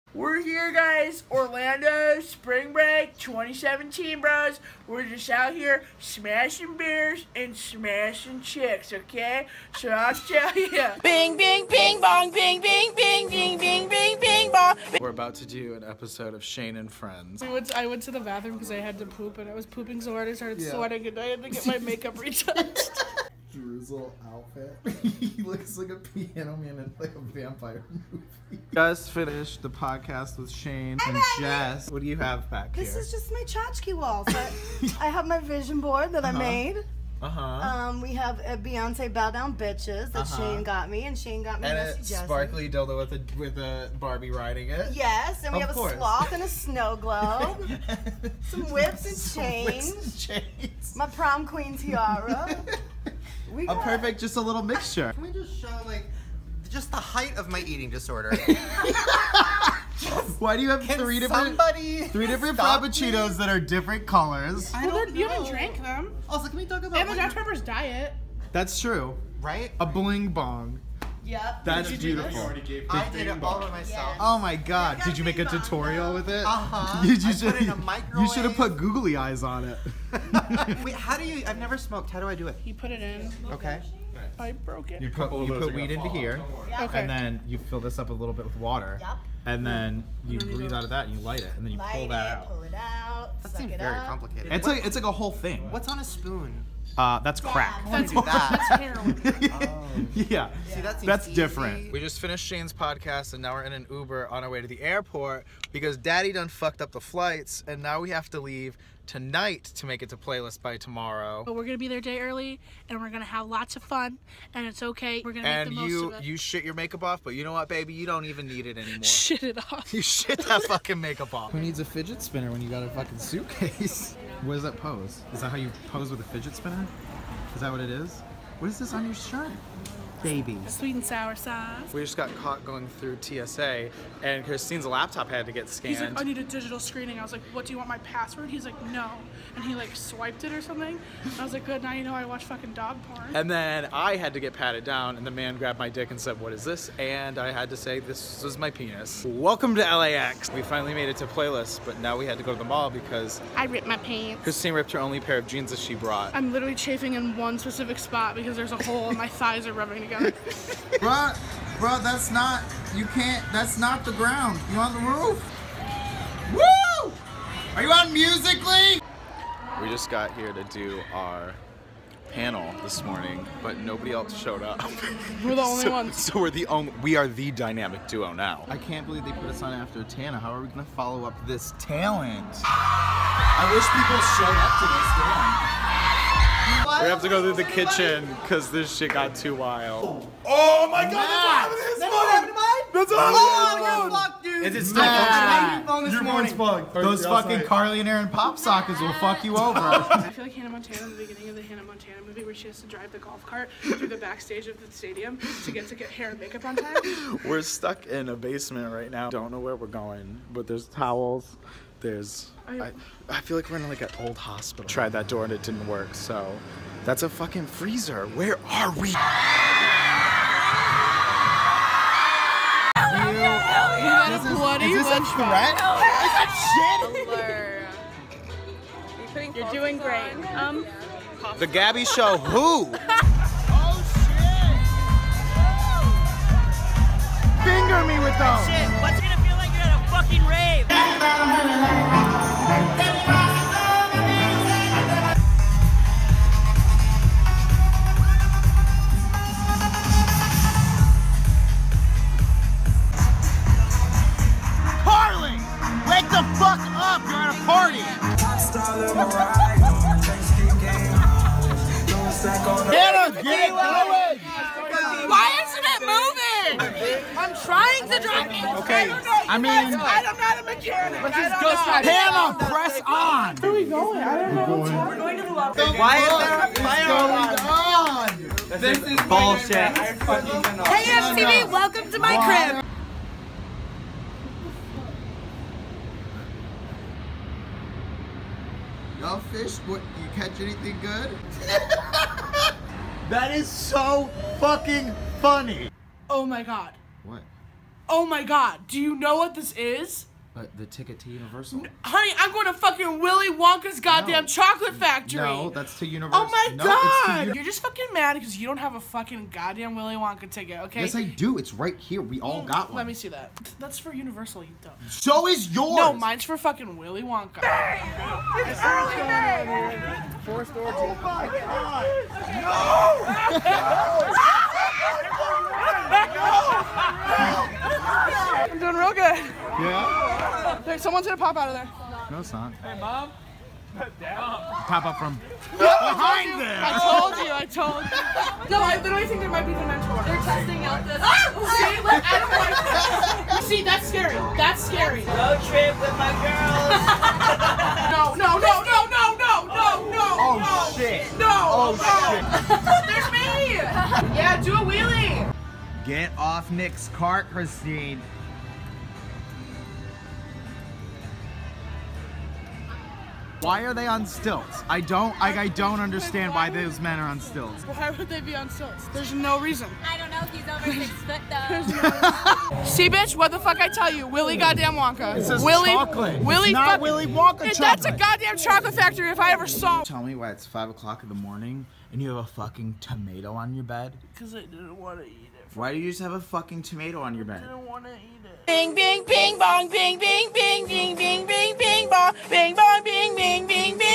We're here, guys. Orlando, spring break, 2017, bros. We're just out here smashing beers and smashing chicks, okay? So I'll tell ya. Bing, bing, bing, bong, bing, bing, bing, bing, bing, bing, bing, bong. We're about to do an episode of Shane and Friends. I went to the bathroom because I had to poop, and I was pooping so hard I started sweating, and I had to get my makeup retouched. Drizzle outfit. He looks like a piano man in like a vampire movie. Just finished the podcast with Shane and Jess. What do you have back here? This is just my tchotchke wall. So I have my vision board that I made. We have a Beyonce Bow Down Bitches that Shane got me, and Shane got me and Messy a Jessie. Sparkly dildo with a Barbie riding it. Yes, and we have course. a sloth and a snow globe. Some whips and chains. My prom queen tiara. A perfect, just a little mixture. Can we just show, like, just the height of my eating disorder? Why do you have three different frappuccinos that are different colors? You haven't drank them. Also, can we talk about And the Dr. Pepper's diet. That's true. right? A bling bong. Yep. That's beautiful. I did it all by myself. Oh my god. Did you make a tutorial with it? Uh-huh. You put it in a microwave. should have put googly eyes on it. Wait, how do you... I've never smoked. How do I do it? You put it in. Okay. I broke it. You put weed into here, Okay. and then you fill this up a little bit with water, Yep. and then you breathe out of that and you light it, and then you pull that Pull it out. That suck seems it very up. complicated. out. It's like a whole thing. What's on a spoon? That's crack. I want to do that. That's heroin. Yeah. See, that seems That's easy. different. We just finished Shane's podcast, and now we're in an Uber on our way to the airport because Daddy done fucked up the flights, and now we have to leave tonight to make it to Playlist by tomorrow. But we're gonna be there a day early, and we're gonna have lots of fun, and it's okay. We're gonna make And the most of it. you shit your makeup off, but you know what, baby? You don't even need it anymore. Shit it off. You shit that fucking makeup off. Who needs a fidget spinner when you got a fucking suitcase? What does that pose? Is that how you pose with a fidget spinner? Is that what it is? What is this on your shirt? Baby. Sweet and sour sauce. We just got caught going through TSA, and Christine's laptop had to get scanned. He's like, I need a digital screening. I was like, what, do you want my password? He's like, no. And he like swiped it or something. And I was like, good, now you know I watch fucking dog porn. And then I had to get patted down, and the man grabbed my dick and said, what is this? And I had to say, this was my penis. Welcome to LAX. We finally made it to Playlist, but now we had to go to the mall because I ripped my pants. Christine ripped her only pair of jeans that she brought. I'm literally chafing in one specific spot because there's a hole and my thighs are rubbing together. Bruh, that's not, you can't, that's not the ground. You on the roof? Woo! Are you on Musical.ly? We just got here to do our panel this morning, but nobody else showed up. We're the only ones. So we are the dynamic duo now. I can't believe they put us on after Tana. How are we gonna follow up this talent? I wish people showed up to this game. We have to go through the kitchen because this shit got too wild. Oh my god, that's what happened to mine? That's what happened to mine? Dude. Is it still functioning? Your phone's bugged. Those fucking Carly and Aaron pop sockets will fuck you over. I feel like Hannah Montana in the beginning of the Hannah Montana movie where she has to drive the golf cart through the backstage of the stadium to get hair and makeup on time. We're stuck in a basement right now. Don't know where we're going, but there's towels. There's... I feel like we're in like an old hospital. Tried that door and it didn't work, so... That's a fucking freezer. Where are we? Is this a threat? Is that shit? You're doing great. The Gabby Show, who? Finger me with those. Shit, what's it gonna feel like you're at a fucking rave? Carly, wake the fuck up! You're at a party. Hannah, get it going! Why isn't it moving? I'm trying to drive it. Okay, I mean, I'm not a mechanic. Hannah, press on. Where are we going? I don't know. We're going to the love. Why is there a fire alarm? This is bullshit. I fucking cannot. Hey MTV, welcome to my crib. Y'all fish? What, you catch anything good? That is so fucking funny. Oh my god. What? Oh my God, do you know what this is? The ticket to Universal. Honey, I'm going to fucking Willy Wonka's goddamn chocolate factory. No, that's to Universal. Oh my no, God! You're just fucking mad because you don't have a fucking goddamn Willy Wonka ticket, okay? Yes, I do. It's right here. We all got one. Let me see that. That's for Universal, you dumb. So is yours. No, mine's for fucking Willy Wonka. Forced orgy. Oh my God! I'm doing real good. Yeah? There, someone's gonna pop out of there. No, it's not. Hey, Mom. Pop up from behind there. I told you. No, I literally think there might be the mentor. They're testing out this. See, look, I don't like that. See, that's scary. That's scary. Road trip with my girls. No. Oh, shit. No. shit. There's me. Yeah, do a wheelie. Get off Nick's cart, Christine. Why are they on stilts? I don't understand why those men are on stilts. Why would they be on stilts? There's no reason. I don't know. He's over 6 foot though. See, bitch, what the fuck I tell you? Willy goddamn Wonka. It says Willy, chocolate. Willy It's not fucking- Willy Wonka chocolate. That's a goddamn chocolate factory if I ever saw. Tell me why it's 5 o'clock in the morning and you have a fucking tomato on your bed? Because I didn't want to eat it. Why do you just have a fucking tomato on your bed? I didn't want to eat it. Bing, bing, bing, bong, bing, bing, bing, bing, bing, bing, bing, bong, bing, bong, bing, bing, bing, bing.